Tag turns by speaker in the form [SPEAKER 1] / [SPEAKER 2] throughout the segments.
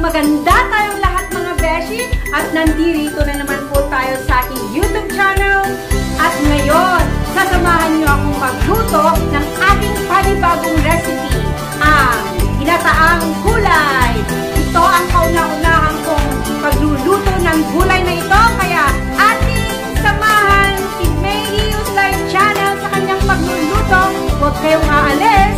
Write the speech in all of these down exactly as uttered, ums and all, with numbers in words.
[SPEAKER 1] Maganda tayong lahat mga beshi at nandito na naman po tayo sa aking YouTube channel. At ngayon, sasamahan niyo akong magluto ng ating panibagong recipe, ang ginataang gulay. Ito ang kauna-unahan kong pagluluto ng gulay na ito, kaya ating samahan si Mayhi Uslay Channel sa kanyang pagluluto. Huwag kayong aalis.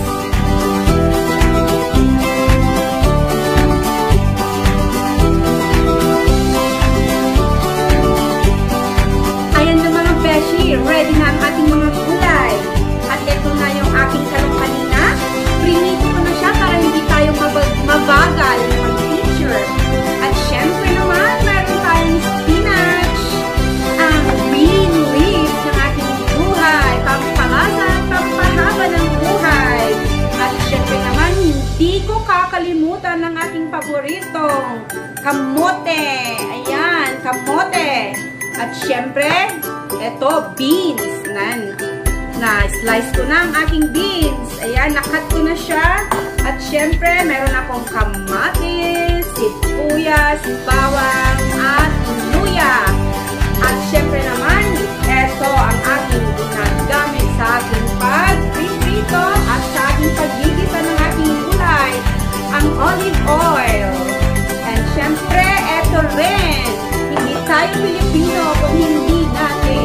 [SPEAKER 1] Ready na ang ating mga gulay. At ito na yung aking talong kanina. Prinito ko na siya para hindi tayo mabagal na mag-feature. At syempre naman, meron tayong spinach. Ang green leaf ng ating buhay. Pampalasa at pampahaba ng buhay. At syempre naman, hindi ko kakalimutan ng ating paboritong kamote. Ayan, kamote. At syempre, ito, beans. Na, na slice ko na ang aking beans. Ayan, nakat ko na siya. At syempre, meron akong kamatis, sibuyas, bawang, at luya. At syempre naman, ito ang aking ginagamit sa aking pag-prito at sa aking pagigisa ng aking gulay, ang olive oil. And syempre, ito rin. Hindi tayo Pilipino kung hindi natin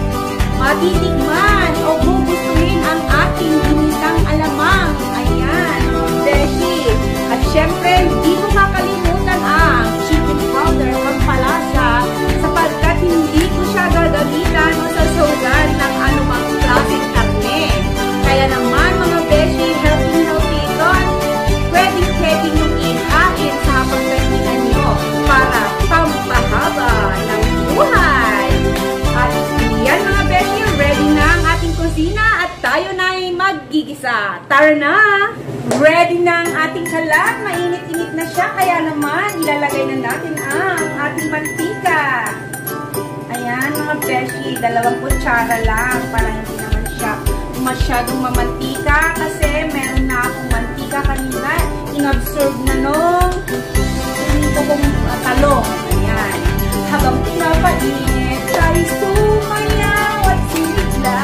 [SPEAKER 1] matitikman o gugustuhin ang ating ginisang alamang. Ayan, beshi. At syempre, hindi ko makalimutan ang chicken powder, pampalasa, sapagkat hindi ko siya gagamitan o sasugan ng anumang klaseng karne. Kaya naman, mga beshi, healthy-healthy ito. Pwedeng-pwede niyong ihain sa hapagkainan niyo para pampahaba ng buhay. At yan mga beshi, ready na ang ating kusina at tayo na ay maggigisa. Tara na! Ready na ang ating kalan. Mainit-init na siya, kaya naman ilalagay na natin ang ating mantika. Ayan mga beshi, dalawang kutsara lang para hindi naman siya masyadong mamantika kasi meron na akong mantika kanina. Inabsorb na nung pinito kong uh, talong. Ayan. Habang pinapainit, tayo sumayaw at sinigla.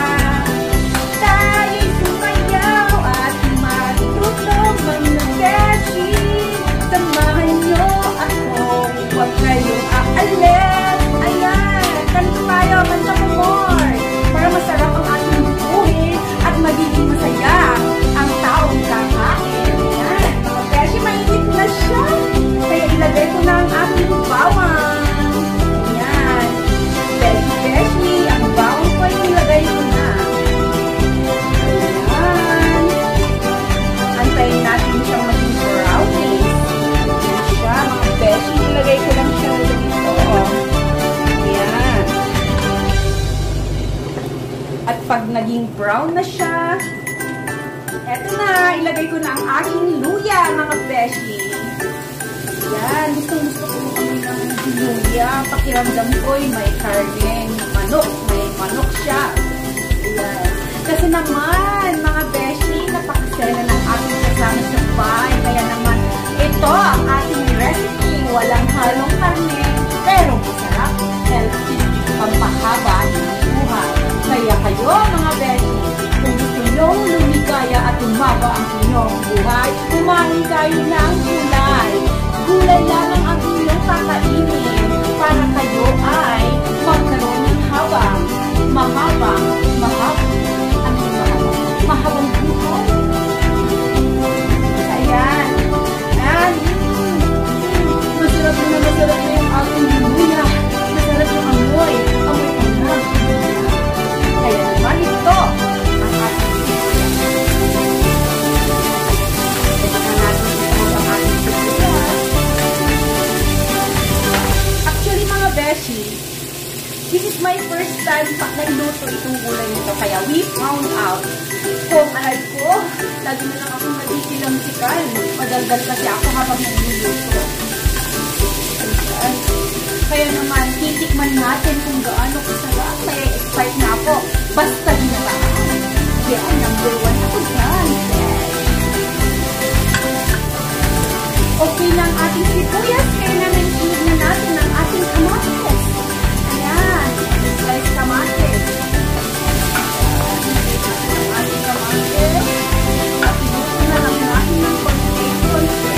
[SPEAKER 1] Tayo sumayaw at matutog mga beshi. Samahan niyo ako, huwag kayong aalis. Ayan, kanto tayo, kanta mo more. Para masarap ang ating buhay at magiging masaya ang taong kakain. Ayan, mga beshi, mainit na siya. Kaya ilagay ko na ang ating bawang. Beshi, ang bawang ko ay nilagay ko na. Ayan. Antayin natin siyang maging brownies. Ayan siya, mga beshi. Nilagay ko lang siya dito. Ayan. At pag naging brown na siya, eto na, ilagay ko na ang aking luya, mga beshi. Ayan, gusto-gusto ko kami ng luya. Pakiramdam ko'y may karne, manok, may manok siya. Ayan. Kasi naman, mga beshi, napakasaya ng aking kasama sa bahay. Kaya naman, ito ang ating recipe. Walang halong karne, pero masarap, healthy, pampahaba ng buhay. Kaya kayo, mga beshi, kung gusto nyong lumigaya at umaba ang inyong buhay, kumain kayo ng gulay. Gulay lamang ang inyong kakainin para kayo ay magkaroon ng habang, mahabang, mahabang, ano yung mahabang? Mahabang buhay. Ayan. Ayan. Masarap na masarap na yung aking luya. Masarap yung amoy. Amoy ka na. Kaya naman ito ang ating ito na natin ito ang ating luya. Actually mga beshi, this is my first time pa nagluto itong gulay nito. Kaya we found out kung alay ko, lagi na lang akong nagsikilamsikal. Madaldal kasi ako habang nagluluto. Kaya naman, titikman natin kung gaano kasarap. Kaya excited na ako. Basta ginataan. Kaya number one ako dyan. Okay lang at ating sibuyas, kaya naman sunod na natin ang ating kamatis. Ayan, slice kamatis. Ang ating kamatis. At inusin na lang natin ng konti-konti.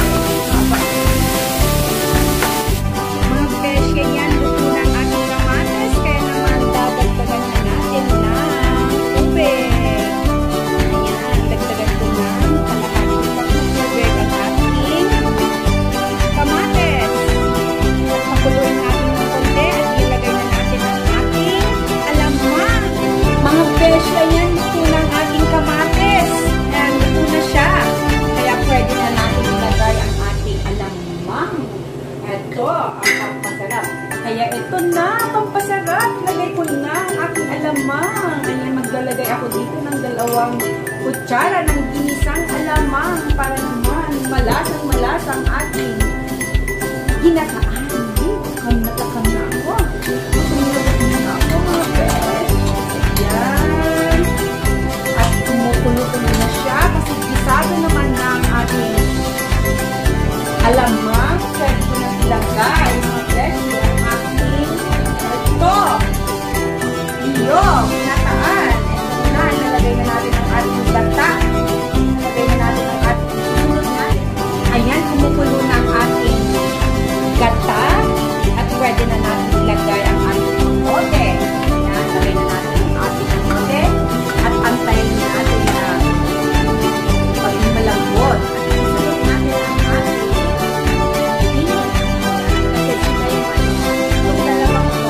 [SPEAKER 1] Mga besh, ganyan, luto ng ating kamatis, kaya naman dadagdagan na natin ng tubig. Ayan, dagdagan ko na kalahati pang tubig ang ating kamatis. At pakuluin natin ng konti at ilagay na natin ang ating alamang. Mga besh, ganyan, luto ng ating kamatis. Ayan, luto na siya. Kaya pwede na natin ilagay ang ating alamang. Ito ang pampasarap. Kaya ito na, pampasarap. Lagay ko na ang aking alamang. Ayan, maglalagay ako dito ng dalawang kutsara ng ginisang alamang para naman malasang malasang ating ginataan. Takam na takam na ako. Tumulog na ako, mga besh. Ayan. At kumukulo-kulo na siya kasi gisado naman na ang ating alamang. Pwede ko na ilagay, mga besh, ang aking ito. Iyong ginataan. Ito na, nalagay na natin ang ating gata. Nalagay na natin ang ating sunod natin. Ayan, kumukulo na ang ating gata. At pwede na natin ilagay ang ating kamote. Ayan, nalagay na natin ang ating kamote. At antayin natin na paging malambot. At isunod natin ang ating beans. Kasi sila yung ano, itong dalawang ko,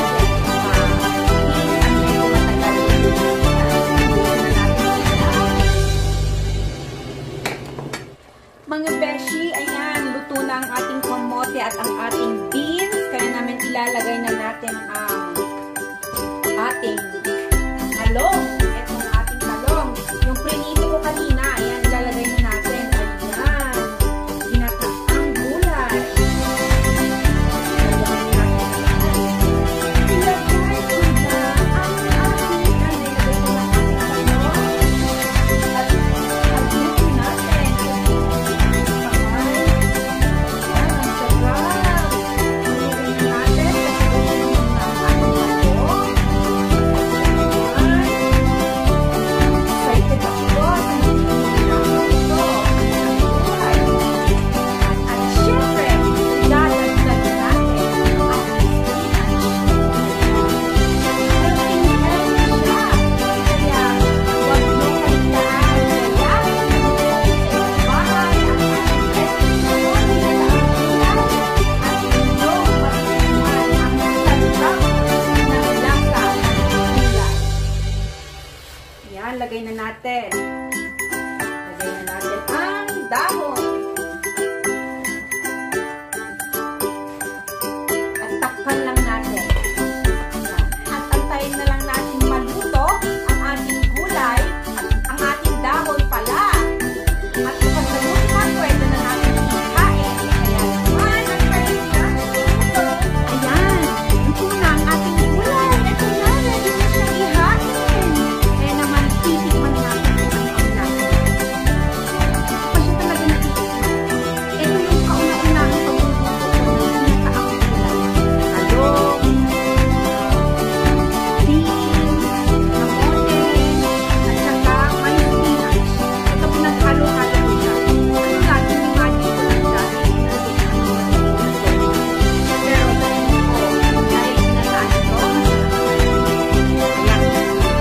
[SPEAKER 1] beans ang medyo matagal yung mga beshi, ayan, luto na ang ating kamote at ang ating beans. Kaya namin ilalagay na natin ang ating talong. Ito ang ating talong. Yung prinito ko kanina, ayan, ilalagay na natin. Ayan, ginataang gulay. Ilagay ko na ang ating, ayan, ilagay ko na ang ating talong. At alutin natin. Lagay na natin. Lagay na natin ang dahon. At takpan lang natin. At antayin na lang natin maluto ang ating gulay at ang ating dahon pala. At kapag naluto na, pwede na natin ikain. Kaya naman, antayin natin ito. Ayan. Ito na ang ating gulay. Ito na. Ready na siyang ihain. Kaya naman, titikman natin kung ano ang lasa. Pa siya talaga natitikman. Ito yung kauna-unahang pagluluto ko ng ginataang gulay. Talong, beans, kamote, at saka may spinach. Ito pinaghalo-halo ko siya. Ano natin, imagine ko lang siya. Pero ganyan ko, dahil ginataan ito, ayan.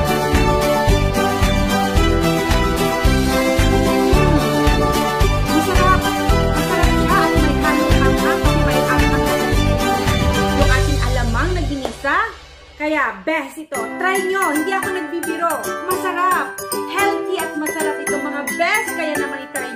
[SPEAKER 1] Masarap. Masarap siya at may halo-halo kasi may ang-ang na yung ating alamang na ginisa. Kaya, best ito. Try nyo. Hindi ako nagbibiro. Masarap. Healthy at masarap ito mga best. Kaya naman itry